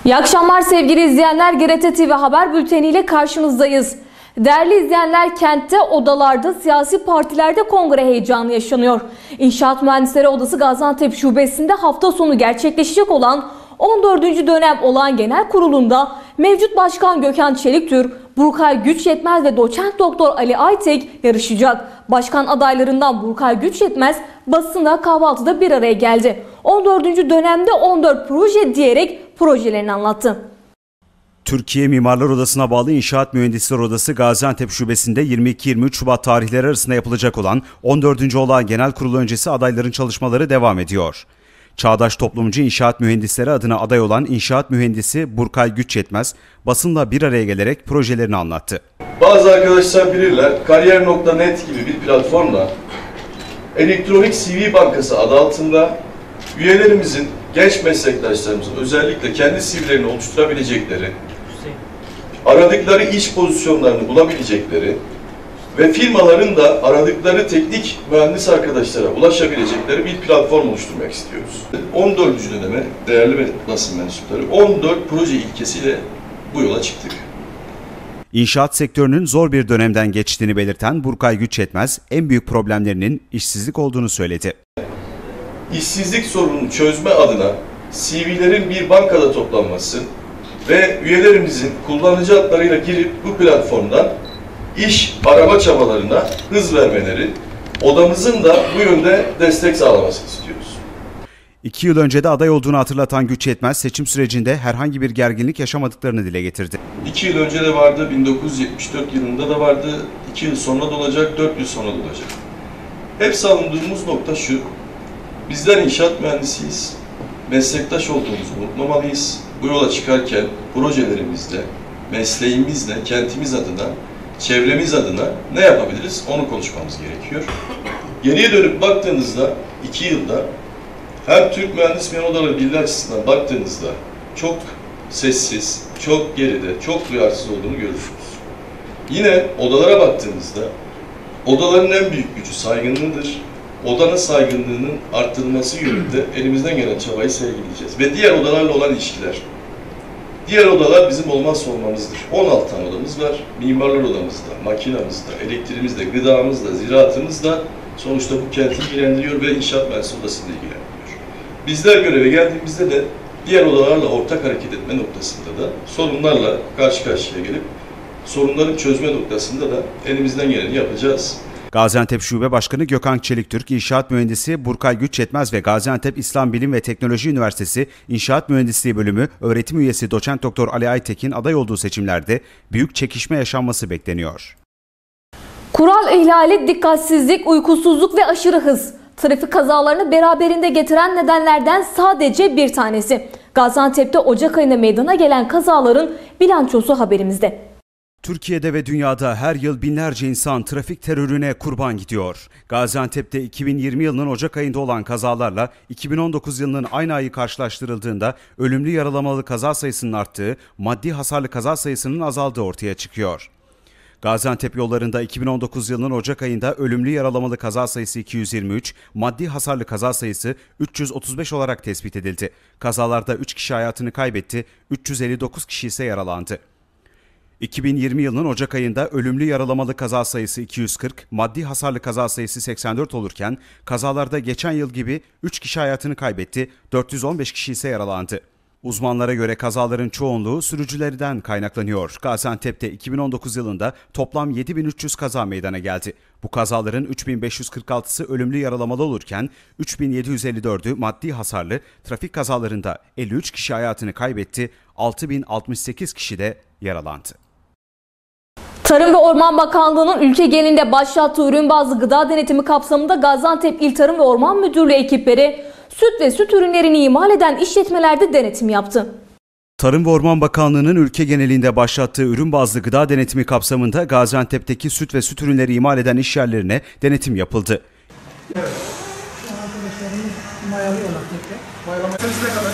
İyi akşamlar sevgili izleyenler. GRT TV Haber Bülteni ile karşınızdayız. Değerli izleyenler, kentte, odalarda, siyasi partilerde kongre heyecanı yaşanıyor. İnşaat Mühendisleri Odası Gaziantep Şubesi'nde hafta sonu gerçekleşecek olan 14. dönem olağan genel kurulunda mevcut başkan Gökhan Çeliktürk, Burkay Güçyetmez ve doçent doktor Ali Aytek yarışacak. Başkan adaylarından Burkay Güçyetmez basında kahvaltıda bir araya geldi. 14. dönemde 14 proje diyerek projelerini anlattı. Türkiye Mimarlar Odası'na bağlı İnşaat Mühendisleri Odası Gaziantep Şubesi'nde 22-23 Şubat tarihleri arasında yapılacak olan 14. olağan genel kurulu öncesi adayların çalışmaları devam ediyor. Çağdaş Toplumcu İnşaat Mühendisleri adına aday olan İnşaat Mühendisi Burkay Güçyetmez basınla bir araya gelerek projelerini anlattı. Bazı arkadaşlar bilirler, Kariyer.net gibi bir platformla elektronik CV bankası adı altında üyelerimizin, genç meslektaşlarımızın özellikle kendi CV'lerini oluşturabilecekleri, aradıkları iş pozisyonlarını bulabilecekleri ve firmaların da aradıkları teknik mühendis arkadaşlara ulaşabilecekleri bir platform oluşturmak istiyoruz. 14. döneme değerli basın mensupları 14 proje ilkesiyle bu yola çıktık. İnşaat sektörünün zor bir dönemden geçtiğini belirten Burkay Güçyetmez, en büyük problemlerinin işsizlik olduğunu söyledi. İşsizlik sorununu çözme adına CV'lerin bir bankada toplanması ve üyelerimizin kullanıcı adlarıyla girip bu platformdan iş arama çabalarına hız vermeleri, odamızın da bu yönde destek sağlamasını istiyoruz. 2 yıl önce de aday olduğunu hatırlatan Güçyetmez, seçim sürecinde herhangi bir gerginlik yaşamadıklarını dile getirdi. 2 yıl önce de vardı, 1974 yılında da vardı, 2 yıl sonra da olacak, 4 yıl sonra da olacak. Hep savunduğumuz nokta şu, bizler inşaat mühendisiyiz, meslektaş olduğumuzu unutmamalıyız. Bu yola çıkarken projelerimizle, mesleğimizle, kentimiz adına, çevremiz adına ne yapabiliriz onu konuşmamız gerekiyor. Geriye dönüp baktığınızda 2 yılda hem Türk Mühendis Memur Odaları Birliği açısından baktığınızda çok sessiz, çok geride, çok duyarsız olduğunu görürsünüz. Yine odalara baktığınızda odaların en büyük gücü saygınlığıdır. Odanın saygınlığının arttırılması yönünde elimizden gelen çabayı sergileyeceğiz. Ve diğer odalarla olan ilişkiler. Diğer odalar bizim olmazsa olmamızdır. 16 tane odamız var. Mimarlar odamızda, makinamızda, elektriğimizde, gıdamızda, ziraatımızda sonuçta bu kenti ilgilendiriyor ve inşaat mühendisliği odasını ilgilendiriyor. Bizler göreve geldiğimizde de diğer odalarla ortak hareket etme noktasında da sorunlarla karşı karşıya gelip sorunların çözme noktasında da elimizden geleni yapacağız. Gaziantep Şube Başkanı Gökhan Çeliktürk, İnşaat Mühendisi Burkay Güçyetmez ve Gaziantep İslam Bilim ve Teknoloji Üniversitesi İnşaat Mühendisliği Bölümü öğretim üyesi doçent doktor Ali Aytek'in aday olduğu seçimlerde büyük çekişme yaşanması bekleniyor. Kural ihlali, dikkatsizlik, uykusuzluk ve aşırı hız trafik kazalarını beraberinde getiren nedenlerden sadece bir tanesi. Gaziantep'te Ocak ayında meydana gelen kazaların bilançosu haberimizde. Türkiye'de ve dünyada her yıl binlerce insan trafik terörüne kurban gidiyor. Gaziantep'te 2020 yılının Ocak ayında olan kazalarla 2019 yılının aynı ayı karşılaştırıldığında ölümlü yaralamalı kaza sayısının arttığı, maddi hasarlı kaza sayısının azaldığı ortaya çıkıyor. Gaziantep yollarında 2019 yılının Ocak ayında ölümlü yaralamalı kaza sayısı 223, maddi hasarlı kaza sayısı 335 olarak tespit edildi. Kazalarda 3 kişi hayatını kaybetti, 359 kişi ise yaralandı. 2020 yılının Ocak ayında ölümlü yaralamalı kaza sayısı 240, maddi hasarlı kaza sayısı 84 olurken kazalarda geçen yıl gibi 3 kişi hayatını kaybetti, 415 kişi ise yaralandı. Uzmanlara göre kazaların çoğunluğu sürücülerden kaynaklanıyor. Gaziantep'te 2019 yılında toplam 7300 kaza meydana geldi. Bu kazaların 3546'sı ölümlü yaralamalı olurken 3754'ü maddi hasarlı, trafik kazalarında 53 kişi hayatını kaybetti, 6068 kişi de yaralandı. Tarım ve Orman Bakanlığı'nın ülke genelinde başlattığı ürün bazlı gıda denetimi kapsamında Gaziantep İl Tarım ve Orman Müdürlüğü ekipleri süt ve süt ürünlerini imal eden işletmelerde denetim yaptı. Tarım ve Orman Bakanlığı'nın ülke genelinde başlattığı ürün bazlı gıda denetimi kapsamında Gaziantep'teki süt ve süt ürünleri imal eden işyerlerine denetim yapıldı. Evet. Arkadaşlarımız mayalıyorlar tekrar. Mayalamasına kadar.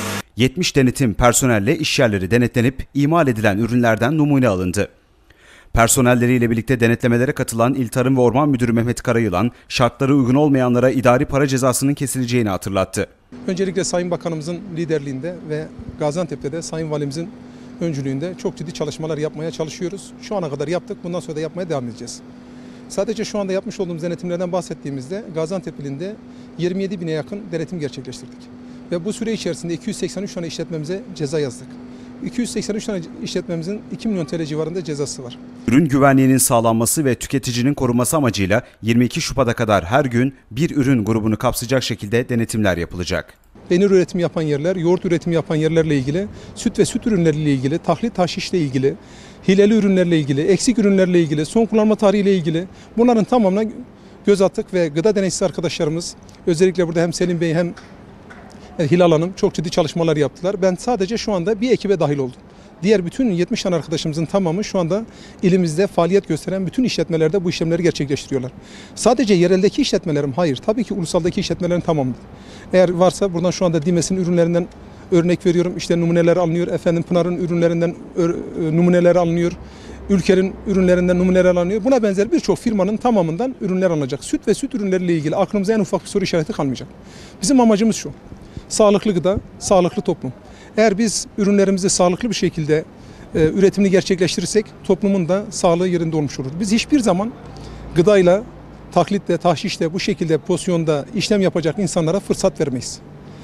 70 denetim personelle işyerleri denetlenip imal edilen ürünlerden numune alındı. Personelleriyle birlikte denetlemelere katılan İl Tarım ve Orman Müdürü Mehmet Karayılan, şartları uygun olmayanlara idari para cezasının kesileceğini hatırlattı. Öncelikle Sayın Bakanımızın liderliğinde ve Gaziantep'te de Sayın Valimizin öncülüğünde çok ciddi çalışmalar yapmaya çalışıyoruz. Şu ana kadar yaptık, bundan sonra da yapmaya devam edeceğiz. Sadece şu anda yapmış olduğumuz denetimlerden bahsettiğimizde Gaziantep ilinde 27 bine yakın denetim gerçekleştirdik. Ve bu süre içerisinde 283 tane işletmemize ceza yazdık. 283 tane işletmemizin 2 milyon TL civarında cezası var. Ürün güvenliğinin sağlanması ve tüketicinin korunması amacıyla 22 Şubat'a kadar her gün bir ürün grubunu kapsayacak şekilde denetimler yapılacak. Peynir üretimi yapan yerler, yoğurt üretimi yapan yerlerle ilgili, süt ve süt ürünleriyle ilgili, tahlit tahşişle ilgili, hileli ürünlerle ilgili, eksik ürünlerle ilgili, son kullanma tarihiyle ilgili bunların tamamına göz attık ve gıda denetçisi arkadaşlarımız, özellikle burada hem Selim Bey hem Hilal Hanım çok ciddi çalışmalar yaptılar. Ben sadece şu anda bir ekibe dahil oldum. Diğer bütün 70 tane arkadaşımızın tamamı şu anda ilimizde faaliyet gösteren bütün işletmelerde bu işlemleri gerçekleştiriyorlar. Sadece yereldeki işletmelerim hayır. Tabii ki ulusaldaki işletmelerin tamamı. Eğer varsa buradan şu anda Dimes'in ürünlerinden örnek veriyorum. İşte numuneler alınıyor. Efendim Pınar'ın ürünlerinden numuneler alınıyor. Ülker'in ürünlerinden numuneler alınıyor. Buna benzer birçok firmanın tamamından ürünler alınacak. Süt ve süt ürünleriyle ilgili aklımıza en ufak bir soru işareti kalmayacak. Bizim amacımız şu. Sağlıklı gıda, sağlıklı toplum. Eğer biz ürünlerimizi sağlıklı bir şekilde üretimini gerçekleştirirsek toplumun da sağlığı yerinde olmuş olur. Biz hiçbir zaman gıdayla, taklitle, tahşişle bu şekilde pozisyonda işlem yapacak insanlara fırsat vermeyiz.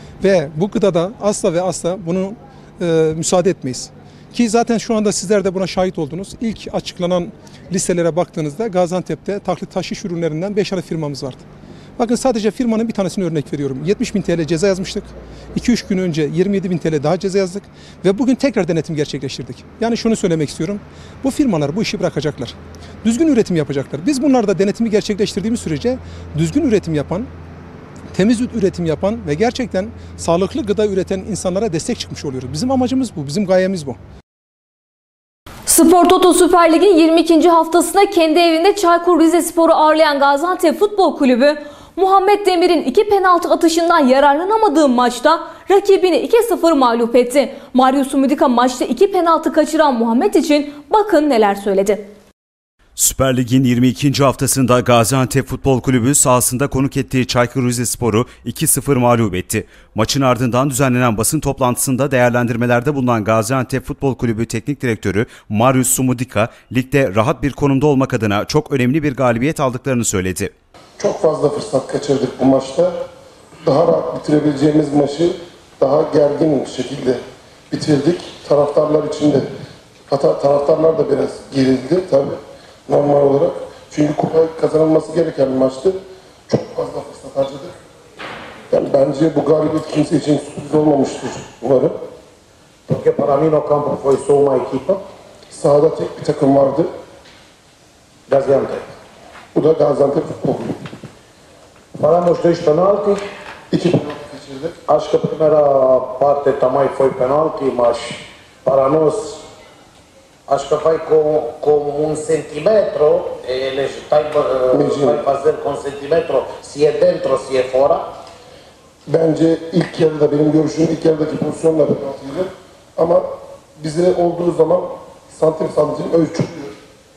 Ve bu gıdada asla ve asla bunu müsaade etmeyiz. Ki zaten şu anda sizler de buna şahit oldunuz. İlk açıklanan listelere baktığınızda Gaziantep'te taklit tahşiş ürünlerinden 5 tane firmamız vardı. Bakın sadece firmanın bir tanesini örnek veriyorum. 70.000 TL ceza yazmıştık. 2-3 gün önce 27.000 TL daha ceza yazdık. Ve bugün tekrar denetim gerçekleştirdik. Yani şunu söylemek istiyorum. Bu firmalar bu işi bırakacaklar. Düzgün üretim yapacaklar. Biz bunlarda denetimi gerçekleştirdiğimiz sürece düzgün üretim yapan, temiz üretim yapan ve gerçekten sağlıklı gıda üreten insanlara destek çıkmış oluyoruz. Bizim amacımız bu. Bizim gayemiz bu. Spor Toto Süper Lig'in 22. haftasında kendi evinde Çaykur Rizespor'u ağırlayan Gaziantep Futbol Kulübü, Muhammed Demir'in 2 penaltı atışından yararlanamadığı maçta rakibini 2-0 mağlup etti. Mario Sumudika maçta 2 penaltı kaçıran Muhammed için bakın neler söyledi. Süper Lig'in 22. haftasında Gaziantep Futbol Kulübü sahasında konuk ettiği Çaykur Rizespor'u 2-0 mağlup etti. Maçın ardından düzenlenen basın toplantısında değerlendirmelerde bulunan Gaziantep Futbol Kulübü Teknik Direktörü Marius Sumudika, ligde rahat bir konumda olmak adına çok önemli bir galibiyet aldıklarını söyledi. Çok fazla fırsat kaçırdık bu maçta. Daha rahat bitirebileceğimiz maçı daha gergin bir şekilde bitirdik. Taraftarlar için de, hatta taraftarlar da biraz gerildi tabii normal olarak. Çünkü kupa kazanılması gereken bir maçtı. Çok fazla fırsat harcadık. Yani bence bu galibiyet kimse için sürpriz olmamıştır umarım. Porque para mim no campo foi só uma equipa. Sahada tek bir takım vardı. Gaziantep. Bu da Gaziantep Futbol Kulübü. Falamos dois penalti. 2 penaltı kaçırdık. Acho que a primeira parte também foi penalti, mas para nós acho que vai com centímetro. Eles vai fazer com centímetro se é dentro, se é fora. Bence ilk yarıda benim görüşüm ilk yarıdaki pozisyonla penaltıydı. Ama bize olduğu zaman santim ölçülüyor.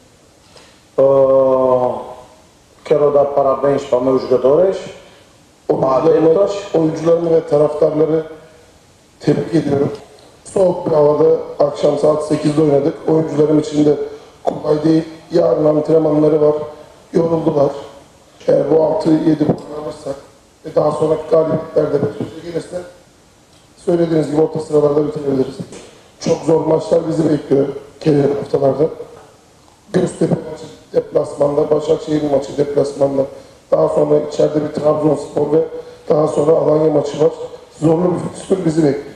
Quero dar parabéns para meus jogadores. Oyuncularımı ve taraftarları tebrik ediyorum. Soğuk bir havada akşam saat 8'de oynadık. Oyuncularım için de kolay değil. Yarın antrenmanları var. Yoruldular. Eğer bu 6-7 puan alırsak ve daha sonraki galibiyetlerde bir gelirse söylediğiniz gibi orta sıralarda bitirebiliriz. Çok zor maçlar bizi bekliyor gelen haftalarda. Göztepe maçı deplasmanda, Başakşehir maçı deplasmanda. Daha sonra içeride bir Trabzonspor ve daha sonra Alanya maçı var. Zorlu bir fikstür bizi bekliyor.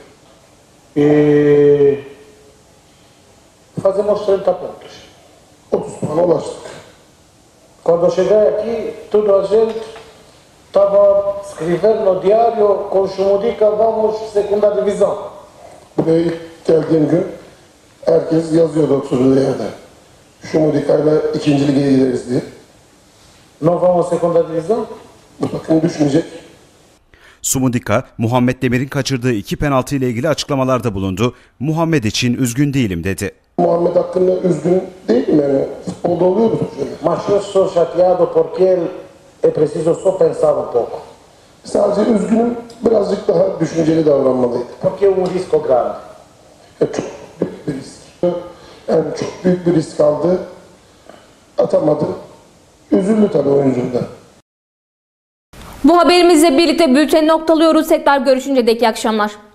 Fazemos 30 pontos. 30 puana ulaştık. Quando cheguei aqui, toda a gente estava escrevendo no diário com Sumudika vamos segunda divisão. Buraya ilk geldiğim gün herkes yazıyordu oturduğu yerde. Sumudika'yla 2. lige gideriz diye. Não vamos segunda divisão? Bu takım düşmeyecek. Sumudika, Muhammed Demir'in kaçırdığı 2 penaltı ile ilgili açıklamalarda bulundu. Muhammed için üzgün değilim dedi. Muhammed hakkında üzgün değil mi? mi yani? Futbolda oluyor mu şöyle? Mas eu sou chateado porque ele é preciso só pensar um pouco. Sadece üzgünüm, birazcık daha düşünceli davranmalıydı. Porque é risco grande. Çok büyük bir risk. Yani çok büyük bir risk aldı. Atamadı. Üzüldü tabii oyuncu da. Bu haberimizle birlikte bülteni noktalıyoruz. Tekrar görüşünce de iyi akşamlar.